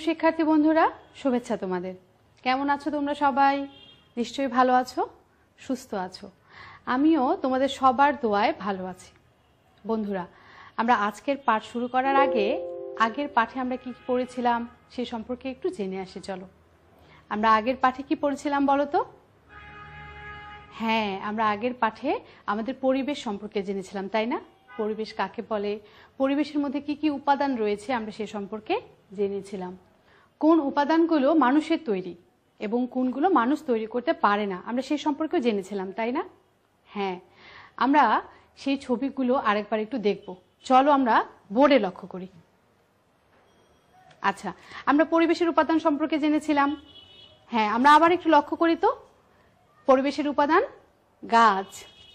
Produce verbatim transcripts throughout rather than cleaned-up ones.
শিক্ষার্থী বন্ধুরা, শুভেচ্ছা তোমাদের। কেমন আছো তোমরা সবাই? নিশ্চয়ই ভালো আছো, সুস্থ আছো। আমিও তোমাদের সবার দোয়ায় ভালো আছি। বন্ধুরা, আমরা আজকের পাঠ শুরু করার আগে আগের পাঠে আমরা কি কি পড়েছিলাম সে সম্পর্কে একটু জেনে আসি। চলো, আমরা আগের পাঠে কি পড়েছিলাম বলো তো? হ্যাঁ, আমরা আগের পাঠে আমাদের পরিবেশ সম্পর্কে জেনেছিলাম, তাই না? পরিবেশ কাকে বলে, পরিবেশের মধ্যে কি কি উপাদান রয়েছে আমরা সে সম্পর্কে জেনেছিলাম। কোন উপাদানগুলো মানুষের তৈরি এবং কোনগুলো মানুষ তৈরি করতে পারে না আমরা সেই সম্পর্কেও জেনেছিলাম, তাই না? হ্যাঁ, আমরা সেই ছবিগুলো আরেকবার একটু দেখব। চলো আমরা বোর্ডে লক্ষ্য করি। আচ্ছা, আমরা পরিবেশের উপাদান সম্পর্কে জেনেছিলাম। হ্যাঁ, আমরা আবার একটু লক্ষ্য করি তো। পরিবেশের উপাদান: গাছ,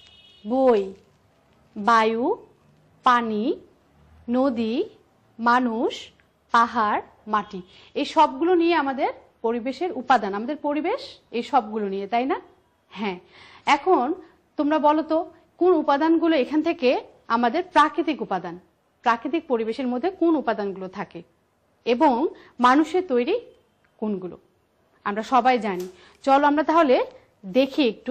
বই, বায়ু, পানি, নদী, মানুষ, পাহাড়, মাটি, এই সবগুলো নিয়ে আমাদের পরিবেশের উপাদান, আমাদের পরিবেশ এই সবগুলো নিয়ে, তাই না? হ্যাঁ, এখন তোমরা বলো তো কোন উপাদানগুলো এখান থেকে আমাদের প্রাকৃতিক উপাদান, প্রাকৃতিক পরিবেশের মধ্যে কোন উপাদানগুলো থাকে এবং মানুষের তৈরি কোনগুলো আমরা সবাই জানি। চলো আমরা তাহলে দেখি একটু।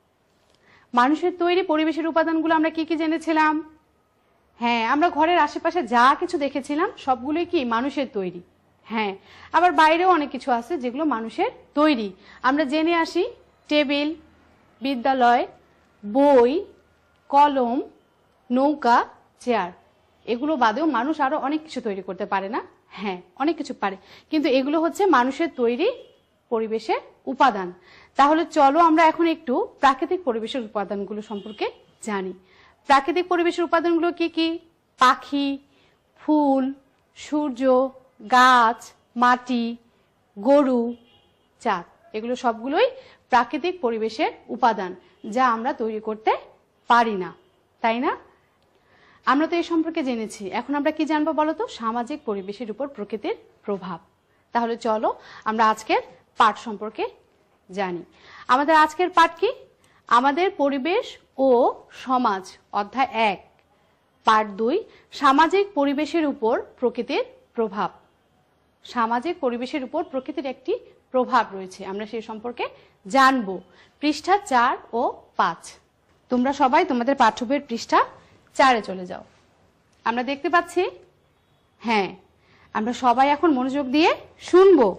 মানুষের তৈরি পরিবেশের উপাদানগুলো আমরা কি কি জেনেছিলাম? হ্যাঁ, আমরা ঘরের আশেপাশে যা কিছু দেখেছিলাম সবগুলোই কি মানুষের তৈরি। হ্যাঁ, আবার বাইরেও অনেক কিছু আছে যেগুলো মানুষের তৈরি। আমরা জেনে আসি টেবিল, বিদ্যালয়, বই, কলম, নৌকা, চেয়ার, এগুলো বাদেও মানুষ আরো অনেক কিছু তৈরি করতে পারে না? হ্যাঁ, অনেক কিছু পারে, কিন্তু এগুলো হচ্ছে মানুষের তৈরি পরিবেশের উপাদান। তাহলে চলো আমরা এখন একটু প্রাকৃতিক পরিবেশের উপাদানগুলো সম্পর্কে জানি। প্রাকৃতিক পরিবেশের উপাদানগুলো কি কি? পাখি, ফুল, সূর্য, গাছ, মাটি, গরু, চাঁদ, এগুলো সবগুলোই প্রাকৃতিক পরিবেশের উপাদান যা আমরা তৈরি করতে পারি না, তাই না? আমরা তো এই সম্পর্কে জেনেছি। এখন আমরা কি জানবো বলো তো? সামাজিক পরিবেশের উপর প্রকৃতির প্রভাব। তাহলে চলো আমরা আজকের পাঠ সম্পর্কে জানি। আমাদের আজকের পাঠ কি? আমাদের পরিবেশ ও সমাজ, অধ্যায় এক, পাঠ দুই, সামাজিক পরিবেশের উপর প্রকৃতির প্রভাব। সামাজিক পরিবেশের উপর প্রকৃতির একটি প্রভাব রয়েছে, আমরা সেই সম্পর্কে জানবো। পৃষ্ঠা চার ও পাঁচ। তোমরা সবাই তোমাদের পাঠ্য বইয়ের পৃষ্ঠা চারে চলে যাও। আমরা দেখতে পাচ্ছি, হ্যাঁ, আমরা সবাই এখন মনোযোগ দিয়ে শুনবো।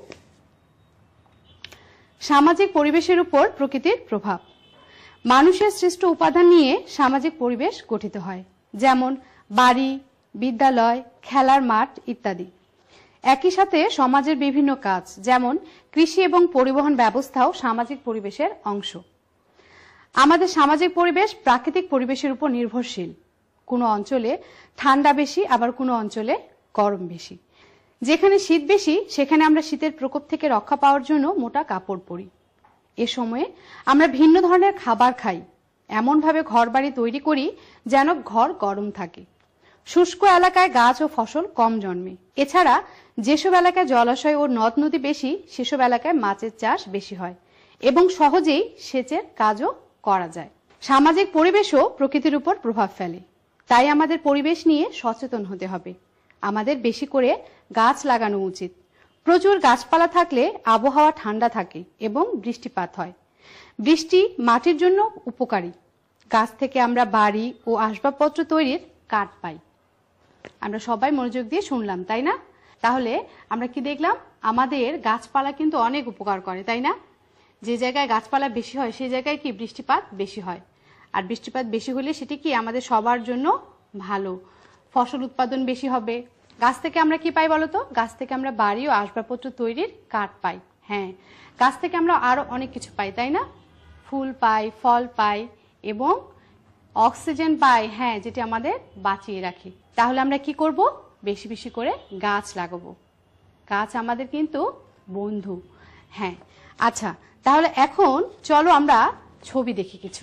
সামাজিক পরিবেশের উপর প্রকৃতির প্রভাব। মানুষের সৃষ্ট উপাদান নিয়ে সামাজিক পরিবেশ গঠিত হয়, যেমন বাড়ি, বিদ্যালয়, খেলার মাঠ ইত্যাদি। একই সাথে সমাজের বিভিন্ন কাজ, যেমন কৃষি এবং পরিবহন ব্যবস্থাও সামাজিক পরিবেশের অংশ। আমাদের সামাজিক পরিবেশ প্রাকৃতিক পরিবেশের উপর নির্ভরশীল। কোনো অঞ্চলে ঠান্ডা বেশি, আবার কোনো অঞ্চলে গরম বেশি। যেখানে শীত বেশি সেখানে আমরা শীতের প্রকোপ থেকে রক্ষা পাওয়ার জন্য মোটা কাপড় পরি। এ সময়ে আমরা ভিন্ন ধরনের খাবার খাই, এমনভাবে ঘরবাড়ি তৈরি করি যেন ঘর গরম থাকে। শুষ্ক এলাকায় গাছ ও ফসল কম জন্মে। এছাড়া যেসব এলাকায় জলাশয় ও নদ নদী বেশি সেসব এলাকায় মাছের চাষ বেশি হয় এবং সহজেই সেচের কাজও করা যায়। সামাজিক পরিবেশও প্রকৃতির উপর প্রভাব ফেলে, তাই আমাদের পরিবেশ নিয়ে সচেতন হতে হবে। আমাদের বেশি করে গাছ লাগানো উচিত। প্রচুর গাছপালা থাকলে আবহাওয়া ঠান্ডা থাকে এবং বৃষ্টিপাত হয়। বৃষ্টি মাটির জন্য উপকারী। গাছ থেকে আমরা বাড়ি ও আসবাবপত্র তৈরির কাঠ পাই। আমরা সবাই মনোযোগ দিয়ে শুনলাম, তাই না? তাহলে আমরা কি দেখলাম? আমাদের গাছপালা কিন্তু অনেক উপকার করে, তাই না? যে জায়গায় গাছপালা বেশি হয় সেই জায়গায় কি বৃষ্টিপাত বেশি হয়, আর বৃষ্টিপাত বেশি হলে সেটি কি আমাদের সবার জন্য ভালো। ফসল উৎপাদন বেশি হবে। গাছ থেকে আমরা কি পাই বলতো? গাছ থেকে আমরা বাড়ি ও আসবাবপত্র তৈরির কাঠ পাই। হ্যাঁ, গাছ থেকে আমরা আরো অনেক কিছু পাই, তাই না? ফুল পাই, ফল পাই এবং অক্সিজেন পাই, হ্যাঁ, যেটি আমাদের বাঁচিয়ে রাখে। তাহলে আমরা কি করব? বেশি বেশি করে গাছ লাগাবো। গাছ আমাদের কিন্তু বন্ধু। হ্যাঁ, আচ্ছা, তাহলে এখন চলো আমরা ছবি দেখি কিছু।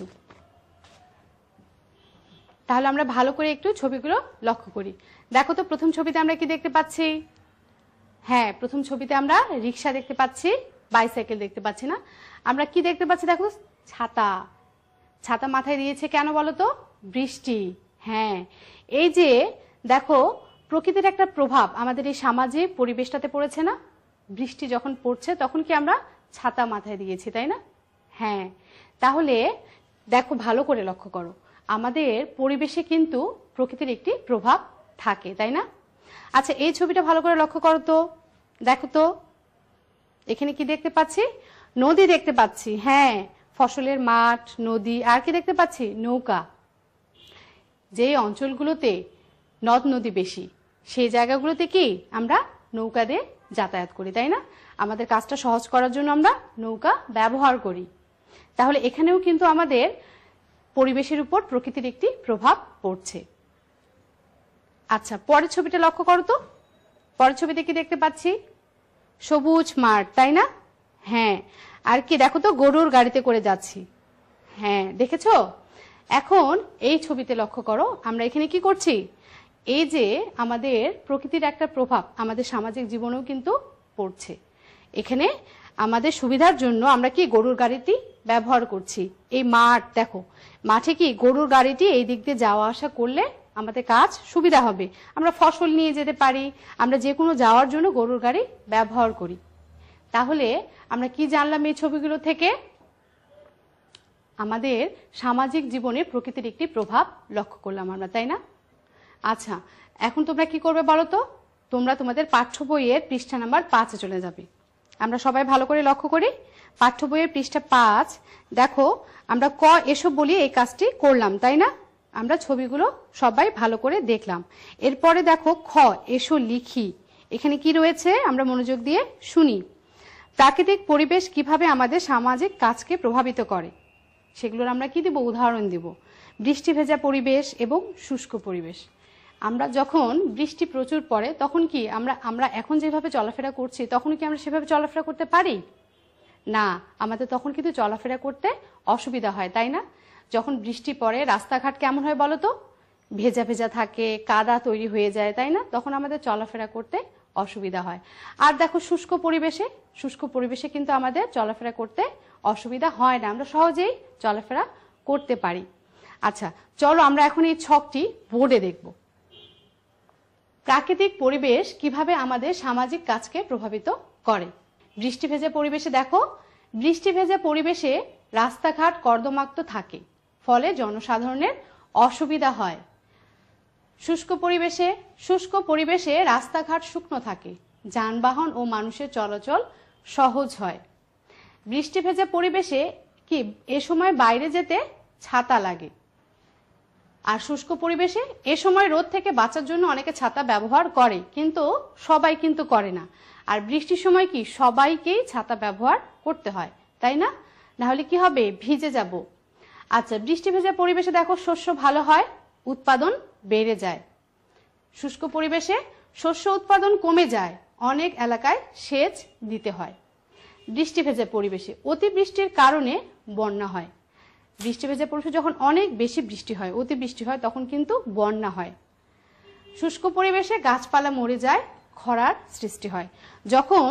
তাহলে আমরা ভালো করে একটু ছবিগুলো লক্ষ্য করি। দেখো তো, প্রথম ছবিতে আমরা কি দেখতে পাচ্ছি? হ্যাঁ, প্রথম ছবিতে আমরা রিক্সা দেখতে পাচ্ছি, বাইসাইকেল দেখতে পাচ্ছি না। আমরা কি দেখতে পাচ্ছি? দেখো, ছাতা। ছাতা মাথায় দিয়েছে কেন বলো তো? বৃষ্টি। হ্যাঁ, এই যে দেখো, প্রকৃতির একটা প্রভাব আমাদের এই সামাজিক পরিবেশটাতে পড়েছে না? বৃষ্টি যখন পড়ছে তখন কি আমরা ছাতা মাথায় দিয়েছি, তাই না? হ্যাঁ, তাহলে দেখো ভালো করে লক্ষ্য করো, আমাদের পরিবেশে কিন্তু প্রকৃতির একটি প্রভাব থাকে, তাই না? আচ্ছা, এই ছবিটা ভালো করে লক্ষ্য করো তো, দেখো তো এখানে কি দেখতে পাচ্ছি? নদী দেখতে পাচ্ছি। হ্যাঁ, ফসলের মাঠ, নদী, আর কি দেখতে পাচ্ছি? নৌকা। যে অঞ্চলগুলোতে নদ নদী বেশি সেই জায়গাগুলোতে কি আমরা নৌকা দিয়ে যাতায়াত করি, তাই না? আমাদের কাজটা সহজ করার জন্য আমরা নৌকা ব্যবহার করি। তাহলে এখানেও কিন্তু আমাদের পরিবেশের উপর প্রকৃতির একটি প্রভাব পড়ছে। আচ্ছা, পরের ছবিটা লক্ষ্য করো তো, পরের ছবিতে কি দেখতে পাচ্ছি? সবুজ মাঠ, তাই না? হ্যাঁ, আর কি দেখো তো, গরুর গাড়িতে করে যাচ্ছি। হ্যাঁ, দেখেছো? এখন এই ছবিতে লক্ষ্য করো, আমরা এখানে কি করছি? এই যে আমাদের প্রকৃতির একটা প্রভাব আমাদের সামাজিক জীবনেও কিন্তু পড়ছে। এখানে আমাদের সুবিধার জন্য আমরা কি গরুর গাড়িটি ব্যবহার করছি। এই মাঠ দেখো, মাঠে কি গরুর গাড়িটি এই দিক দিয়ে যাওয়া আসা করলে আমাদের কাজ সুবিধা হবে। আমরা ফসল নিয়ে যেতে পারি, আমরা যে কোনো যাওয়ার জন্য গরুর গাড়ি ব্যবহার করি। তাহলে আমরা কি জানলাম এই ছবিগুলো থেকে? আমাদের সামাজিক জীবনে প্রকৃতির একটি প্রভাব লক্ষ্য করলাম আমরা, তাই না? আচ্ছা, এখন তোমরা কি করবে বলো তো? তোমরা তোমাদের পাঠ্য বইয়ের পৃষ্ঠা নাম্বার পাঁচে চলে যাবে। আমরা সবাই ভালো করে লক্ষ্য করি, পাঠ্য বইয়ের পৃষ্ঠা পাঁচ। দেখো, আমরা ক এসব বলি এই কাজটি করলাম, তাই না? আমরা ছবিগুলো সবাই ভালো করে দেখলাম। এরপরে দেখো খ এসো লিখি। এখানে কি রয়েছে আমরা মনোযোগ দিয়ে শুনি। প্রাকৃতিক পরিবেশ কিভাবে আমাদের সামাজিক কাজকে প্রভাবিত করে সেগুলোর আমরা কি দিব? উদাহরণ দিব। বৃষ্টি ভেজা পরিবেশ এবং শুষ্ক পরিবেশ। আমরা যখন বৃষ্টি প্রচুর পড়ে তখন কি আমরা আমরা এখন যেভাবে চলাফেরা করছি তখন কি আমরা সেভাবে চলাফেরা করতে পারি না? আমাদের তখন কিন্তু চলাফেরা করতে অসুবিধা হয়, তাই না? যখন বৃষ্টি পড়ে রাস্তাঘাট কেমন হয় বলো তো? ভেজা ভেজা থাকে, কাদা তৈরি হয়ে যায়, তাই না? তখন আমাদের চলাফেরা করতে অসুবিধা হয়। আর দেখো শুষ্ক পরিবেশে শুষ্ক পরিবেশে কিন্তু আমাদের চলাফেরা করতে অসুবিধা হয় না, আমরা সহজেই চলাফেরা করতে পারি। আচ্ছা, চলো আমরা এখন এই ছকটি বোর্ডে দেখব। প্রাকৃতিক পরিবেশ কিভাবে আমাদের সামাজিক কাজকে প্রভাবিত করে। বৃষ্টি ভেজা পরিবেশে দেখো, বৃষ্টি ভেজা পরিবেশে রাস্তাঘাট কর্দমাক্ত থাকে, ফলে জনসাধারণের অসুবিধা হয়। শুষ্ক পরিবেশে শুষ্ক পরিবেশে রাস্তাঘাট শুকনো থাকে, যানবাহন ও মানুষের চলাচল সহজ হয়। বৃষ্টি ভেজা পরিবেশে কি এ সময় বাইরে যেতে ছাতা লাগে। আর শুষ্ক পরিবেশে এ সময় রোদ থেকে বাঁচার জন্য অনেকে ছাতা ব্যবহার করে, কিন্তু সবাই কিন্তু করে না। আর বৃষ্টির সময় কি সবাইকেই ছাতা ব্যবহার করতে হয়, তাই না? না হলে কি হবে? ভিজে যাব। আচ্ছা, বৃষ্টি ভেজা পরিবেশে দেখো শস্য ভালো হয়, উৎপাদন বেড়ে যায়। শুষ্ক পরিবেশে শস্য উৎপাদন কমে যায়, অনেক এলাকায় সেচ দিতে হয়। বৃষ্টি ভেজা পরিবেশে অতিবৃষ্টির কারণে বন্যা হয়। বৃষ্টি ভেজা পরিবেশে যখন অনেক বেশি বৃষ্টি হয়, অতিবৃষ্টি হয়, তখন কিন্তু বন্যা হয়। শুষ্ক পরিবেশে গাছপালা মরে যায়, খরার সৃষ্টি হয়। যখন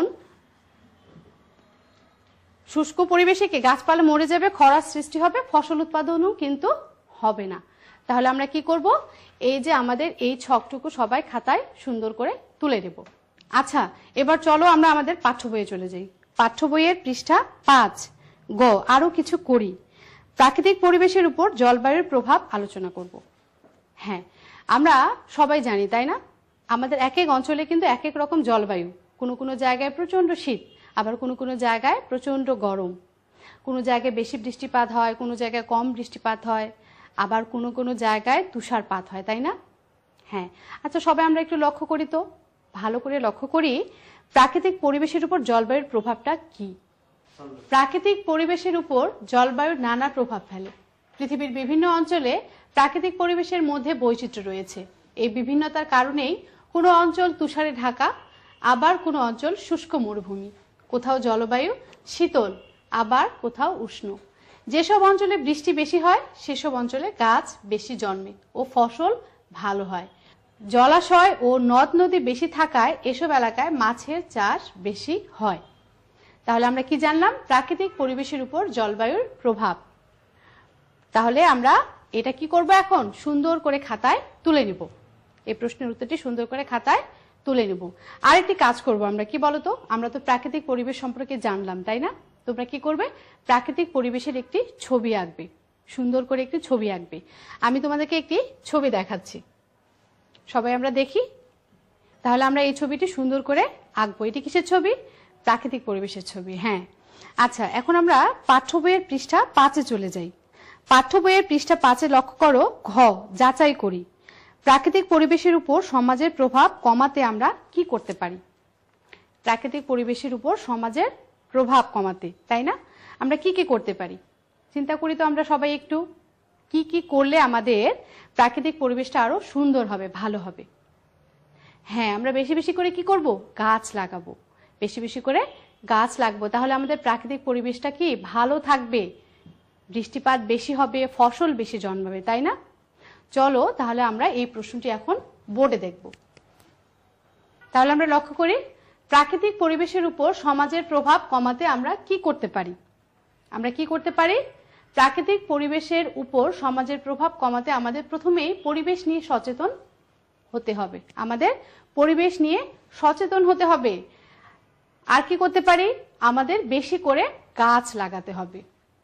শুষ্ক পরিবেশে কি গাছপালা মরে যাবে, খরার সৃষ্টি হবে, ফসল উৎপাদনও কিন্তু হবে না। তাহলে আমরা কি করব? এই যে আমাদের এই ছকটুকু সবাই খাতায় সুন্দর করে তুলে নেব। আচ্ছা, এবার চলো আমরা আমাদের পাঠ্য বইয়ে চলে যাই। পাঠ্য বইয়ের পৃষ্ঠা পাঁচ। গ আরো কিছু করি। প্রাকৃতিক পরিবেশের উপর জলবায়ুর প্রভাব আলোচনা করব। হ্যাঁ, আমরা সবাই জানি, তাই না? আমাদের এক এক অঞ্চলে কিন্তু এক এক রকম জলবায়ু। কোনো কোনো জায়গায় প্রচন্ড শীত, আবার কোনো কোনো জায়গায় প্রচন্ড গরম। কোনো জায়গায় বেশি বৃষ্টিপাত হয়, কোনো জায়গায় কম বৃষ্টিপাত হয়, আবার কোনো কোনো জায়গায় তুষারপাত হয়, তাই না? হ্যাঁ, আচ্ছা সবাই আমরা একটু লক্ষ্য করি তো, ভালো করে লক্ষ্য করি প্রাকৃতিক পরিবেশের উপর জলবায়ুর প্রভাবটা কি। প্রাকৃতিক পরিবেশের উপর জলবায়ুর নানা প্রভাব ফেলে। পৃথিবীর বিভিন্ন অঞ্চলে প্রাকৃতিক পরিবেশের মধ্যে বৈচিত্র্য রয়েছে। এই বিভিন্নতার কারণেই কোনো অঞ্চল তুষারে ঢাকা, আবার কোনো অঞ্চল শুষ্ক মরুভূমি। কোথাও জলবায়ু শীতল, আবার কোথাও উষ্ণ। যেসব অঞ্চলে বৃষ্টি বেশি হয় সেসব অঞ্চলে গাছ বেশি জন্মে ও ফসল ভালো হয়। জলাশয় ও নদ নদী বেশি থাকায় এসব এলাকায় মাছের চাষ বেশি হয়। তাহলে আমরা কি জানলাম? প্রাকৃতিক পরিবেশের উপর জলবায়ুর প্রভাব। তাহলে আমরা এটা কি করব? এখন সুন্দর করে খাতায় তুলে নিব। এই প্রশ্নের উত্তরটি সুন্দর করে খাতায় তুলে নেব। আরেকটি কাজ করব আমরা, কি বলতো, আমরা তো প্রাকৃতিক পরিবেশ সম্পর্কে জানলাম, তাই না? তোমরা কি করবে, প্রাকৃতিক পরিবেশের একটি ছবি আঁকবে, সুন্দর করে একটি ছবি আঁকবে। আমি তোমাদেরকে একটি ছবি দেখাচ্ছি, সবাই আমরা দেখি। তাহলে আমরা এই ছবিটি সুন্দর করে আঁকবো। এটি কিসের ছবি? প্রাকৃতিক পরিবেশের ছবি। হ্যাঁ, আচ্ছা, এখন আমরা পাঠ্য বইয়ের পৃষ্ঠা পাঁচে চলে যাই। পাঠ্য বইয়ের পৃষ্ঠা পাঁচে লক্ষ্য করো, ঘ, যাচাই করি। প্রাকৃতিক পরিবেশের উপর সমাজের প্রভাব কমাতে আমরা কি করতে পারি? প্রাকৃতিক পরিবেশের উপর সমাজের প্রভাব কমাতে, তাই না? আমরা কি কি করতে পারি চিন্তা করি তো আমরা সবাই একটু, কি কি করলে আমাদের প্রাকৃতিক পরিবেশটা আরো সুন্দর হবে, ভালো হবে। হ্যাঁ, আমরা বেশি বেশি করে কি করব, গাছ লাগাবো, বেশি বেশি করে গাছ লাগবো। তাহলে আমাদের প্রাকৃতিক পরিবেশটা কি ভালো থাকবে, বৃষ্টিপাত বেশি হবে, ফসল বেশি জন্মাবে, তাই না? চলো তাহলে আমরা এই প্রশ্নটি এখন বোর্ডে দেখব। তাহলে আমরা লক্ষ্য করি, প্রাকৃতিক পরিবেশের উপর সমাজের প্রভাব কমাতে আমরা কি করতে পারি? আমরা কি করতে পারি? প্রাকৃতিক পরিবেশের উপর সমাজের প্রভাব কমাতে আমাদের প্রথমেই পরিবেশ নিয়ে সচেতন হতে হবে। আমাদের পরিবেশ নিয়ে সচেতন হতে হবে। আর কি করতে পারি? আমাদের বেশি করে গাছ লাগাতে হবে।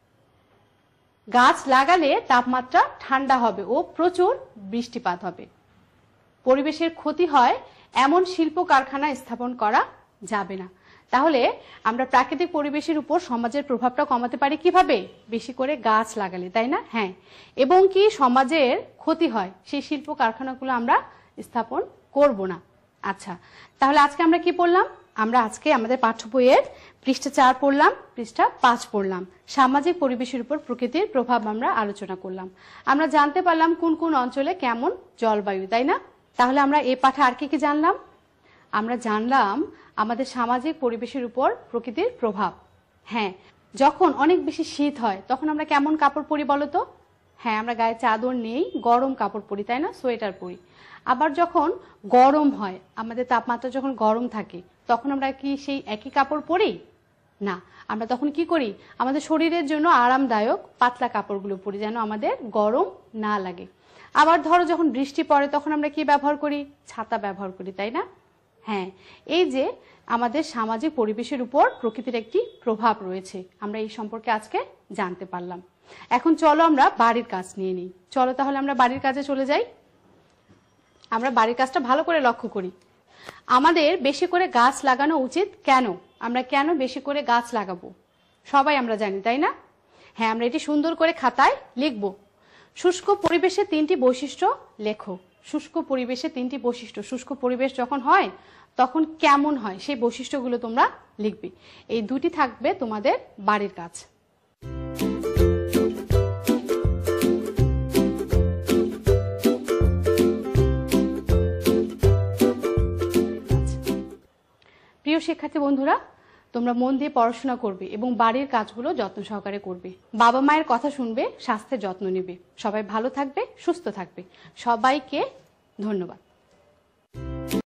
গাছ লাগালে তাপমাত্রা ঠান্ডা হবে ও প্রচুর বৃষ্টিপাত হবে। পরিবেশের ক্ষতি হয় এমন শিল্প কারখানা স্থাপন করা যাবে না। তাহলে আমরা প্রাকৃতিক পরিবেশের উপর সমাজের প্রভাবটা কমাতে পারি কিভাবে? বেশি করে গাছ লাগালে, তাই না? হ্যাঁ, এবং কি সমাজের ক্ষতি হয় সেই শিল্প কারখানাগুলো আমরা স্থাপন করব না। আচ্ছা, তাহলে আজকে আমরা কি পড়লাম? আমরা আজকে আমাদের পাঠ্য বইয়ের পৃষ্ঠা চার পড়লাম, পৃষ্ঠা পাঁচ পড়লাম। সামাজিক পরিবেশের উপর প্রকৃতির প্রভাব আমরা আলোচনা করলাম। আমরা জানতে পারলাম কোন কোন অঞ্চলে কেমন জলবায়ু, তাই না? তাহলে আমরা এই পাঠে আর কি কি জানলাম? আমরা জানলাম আমাদের সামাজিক পরিবেশের উপর প্রকৃতির প্রভাব। হ্যাঁ, যখন অনেক বেশি শীত হয় তখন আমরা কেমন কাপড় পরি বলো তো? হ্যাঁ, আমরা গায়ে চাদর নেই, গরম কাপড় পরি, তাই না? সোয়েটার পরি। আবার যখন গরম হয়, আমাদের তাপমাত্রা যখন গরম থাকে, তখন আমরা কি সেই একই কাপড় পরি না? আমরা তখন কি করি? আমাদের শরীরের জন্য আরামদায়ক পাতলা কাপড়গুলো পরি, যেন আমাদের গরম না লাগে। আবার ধরো যখন বৃষ্টি পড়ে তখন আমরা কি ব্যবহার করি? ছাতা ব্যবহার করি, তাই না? হ্যাঁ, এই যে আমাদের সামাজিক পরিবেশের উপর প্রকৃতির একটি প্রভাব রয়েছে, আমরা এই সম্পর্কে আজকে জানতে পারলাম। এখন চলো আমরা বাড়ির কাজ নিয়ে নিই। চলো তাহলে আমরা বাড়ির কাজে চলে যাই। আমরা বাড়ির কাজটা ভালো করে লক্ষ্য করি। আমাদের বেশি করে গাছ লাগানো উচিত। কেন? আমরা কেন বেশি করে গাছ লাগাবো সবাই আমরা জানি, তাই না? হ্যাঁ, আমরা এটি সুন্দর করে খাতায় লিখব। শুষ্ক পরিবেশে তিনটি বৈশিষ্ট্য লেখো। শুষ্ক পরিবেশে তিনটি বৈশিষ্ট্য, শুষ্ক পরিবেশ যখন হয় তখন কেমন হয় সেই বৈশিষ্ট্যগুলো তোমরা লিখবে। এই দুটি থাকবে তোমাদের বাড়ির কাজ। প্রিয় শিক্ষার্থী বন্ধুরা, তোমরা মন দিয়ে পড়াশোনা করবে এবং বাড়ির কাজগুলো যত্ন সহকারে করবে। বাবা মায়ের কথা শুনবে, স্বাস্থ্যের যত্ন নেবে। সবাই ভালো থাকবে, সুস্থ থাকবে। সবাইকে ধন্যবাদ।